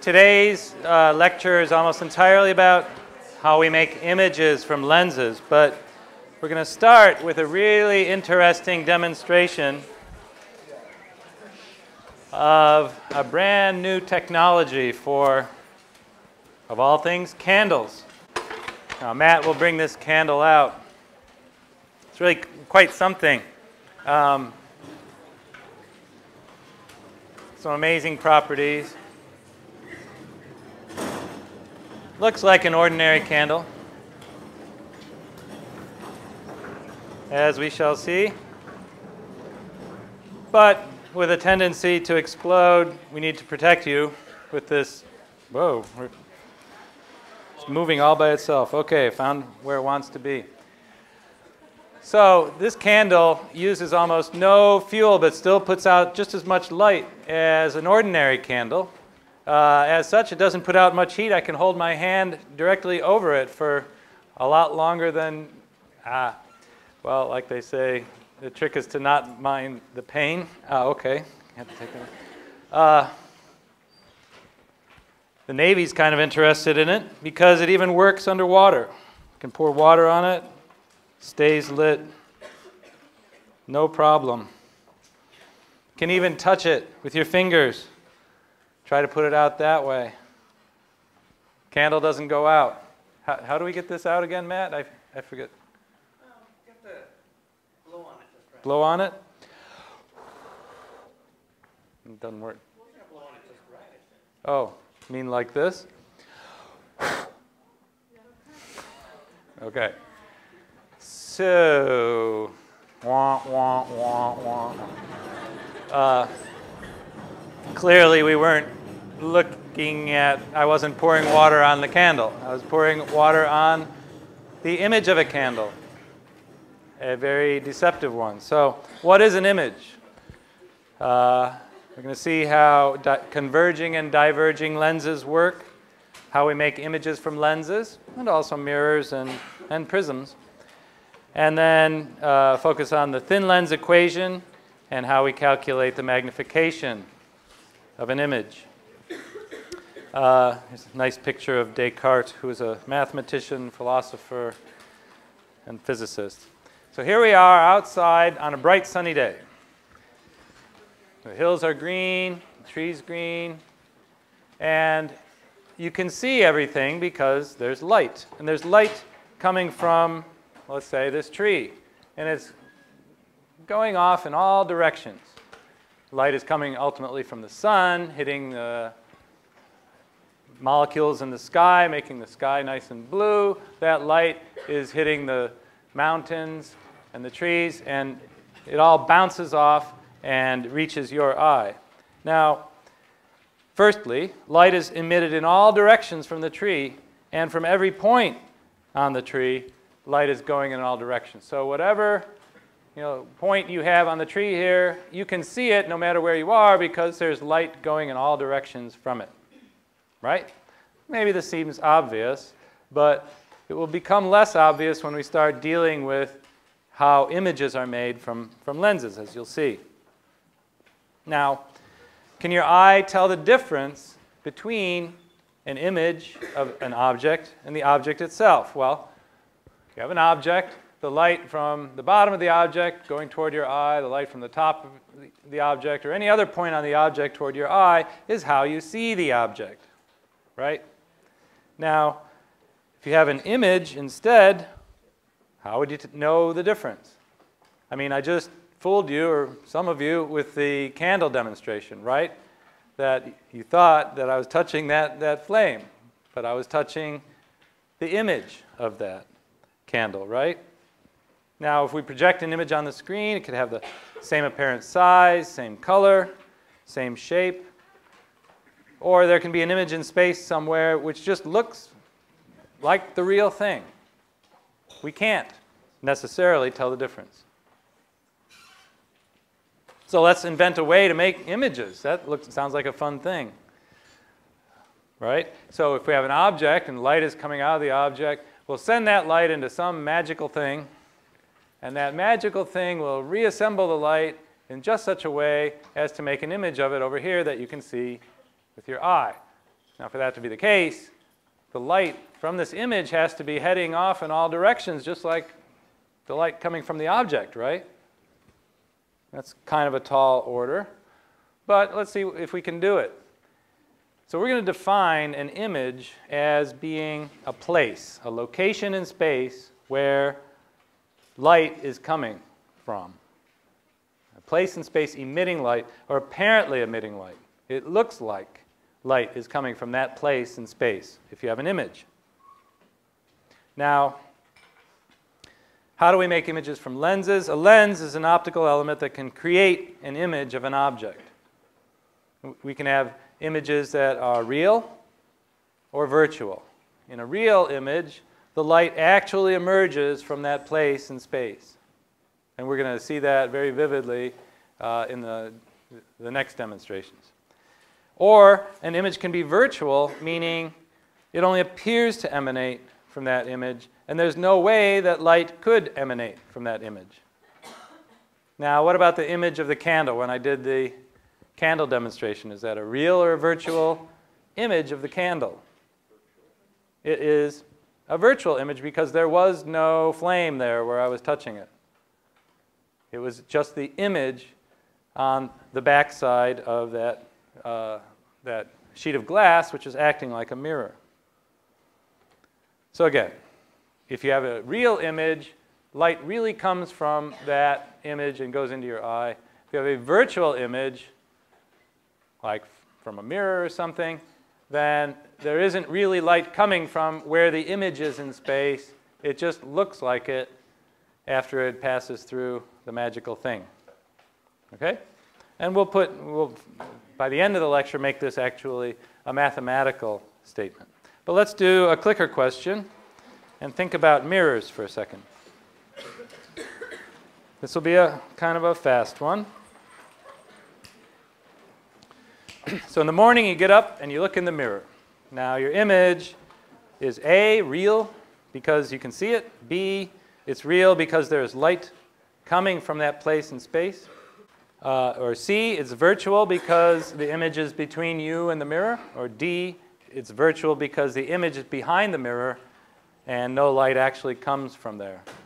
Today's lecture is almost entirely about how we make images from lenses, but we're going to start with a really interesting demonstration of a brand new technology for, of all things, candles. Now, Matt will bring this candle out. It's really quite something. Some amazing properties. Looks like an ordinary candle, as we shall see, but with a tendency to explode. We need to protect you with this. Whoa, it's moving all by itself. Okay, found where it wants to be. So this candle uses almost no fuel, but still puts out just as much light as an ordinary candle. As such, it doesn't put out much heat. I can hold my hand directly over it for a lot longer than, well, like they say, the trick is to not mind the pain. Okay, have to take that. The Navy's kind of interested in it because it even works underwater. You can pour water on it, stays lit, no problem. You can even touch it with your fingers. Try to put it out that way. Candle doesn't go out. How do we get this out again, Matt? I forget. You have to blow on it just right. Blow on it? It doesn't work. Well, you gotta blow on it just right, I think. Oh, you mean like this? Okay. So, wah, wah, wah, wah. Clearly, we weren't looking at, I wasn't pouring water on the candle. I was pouring water on the image of a candle, a very deceptive one. So what is an image? We're going to see how converging and diverging lenses work, how we make images from lenses, and also mirrors and prisms. And then focus on the thin lens equation and how we calculate the magnification of an image. Here's a nice picture of Descartes, who was a mathematician, philosopher, and physicist. So here we are outside on a bright sunny day. The hills are green, the trees green, and you can see everything because there's light. And there's light coming from, let's say, this tree. And it's going off in all directions. Light is coming ultimately from the sun, hitting the molecules in the sky, making the sky nice and blue. That light is hitting the mountains and the trees, and it all bounces off and reaches your eye. Now, firstly, light is emitted in all directions from the tree, and from every point on the tree, light is going in all directions. So whatever point you have on the tree here, you can see it no matter where you are because there's light going in all directions from it. Right? Maybe this seems obvious, but it will become less obvious when we start dealing with how images are made from lenses, as you'll see. Now, can your eye tell the difference between an image of an object and the object itself? Well, you have an object, the light from the bottom of the object going toward your eye, the light from the top of the object, or any other point on the object toward your eye is how you see the object. Right? Now, if you have an image instead, how would you know the difference? I mean, I just fooled you, or some of you, with the candle demonstration, right? That you thought that I was touching that flame, but I was touching the image of that candle, right? Now, if we project an image on the screen, it could have the same apparent size, same color, same shape. Or there can be an image in space somewhere which just looks like the real thing. We can't necessarily tell the difference. So let's invent a way to make images. That sounds like a fun thing. Right? So if we have an object and light is coming out of the object, we'll send that light into some magical thing, and that magical thing will reassemble the light in just such a way as to make an image of it over here that you can see with your eye. Now, for that to be the case, the light from this image has to be heading off in all directions, just like the light coming from the object, right? That's kind of a tall order, but let's see if we can do it. So we're going to define an image as being a place, a location in space where light is coming from. A place in space emitting light, or apparently emitting light. It looks like light is coming from that place in space if you have an image. Now, how do we make images from lenses? A lens is an optical element that can create an image of an object. We can have images that are real or virtual. In a real image, the light actually emerges from that place in space. And we're going to see that very vividly in the next demonstrations. Or an image can be virtual, meaning it only appears to emanate from that image, and there's no way that light could emanate from that image. Now, what about the image of the candle when I did the candle demonstration? Is that a real or a virtual image of the candle? It is a virtual image because there was no flame there where I was touching it. It was just the image on the backside of that sheet of glass, which is acting like a mirror. So again, if you have a real image, light really comes from that image and goes into your eye. If you have a virtual image, like from a mirror or something, then there isn't really light coming from where the image is in space. It just looks like it after it passes through the magical thing. Okay? And we'll, by the end of the lecture, make this actually a mathematical statement. But let's do a clicker question and think about mirrors for a second. This will be a kind of a fast one. So in the morning, you get up and you look in the mirror. Now, your image is A, real, because you can see it. B, it's real because there's light coming from that place in space. Or C, it's virtual because the image is between you and the mirror. Or D, it's virtual because the image is behind the mirror and no light actually comes from there.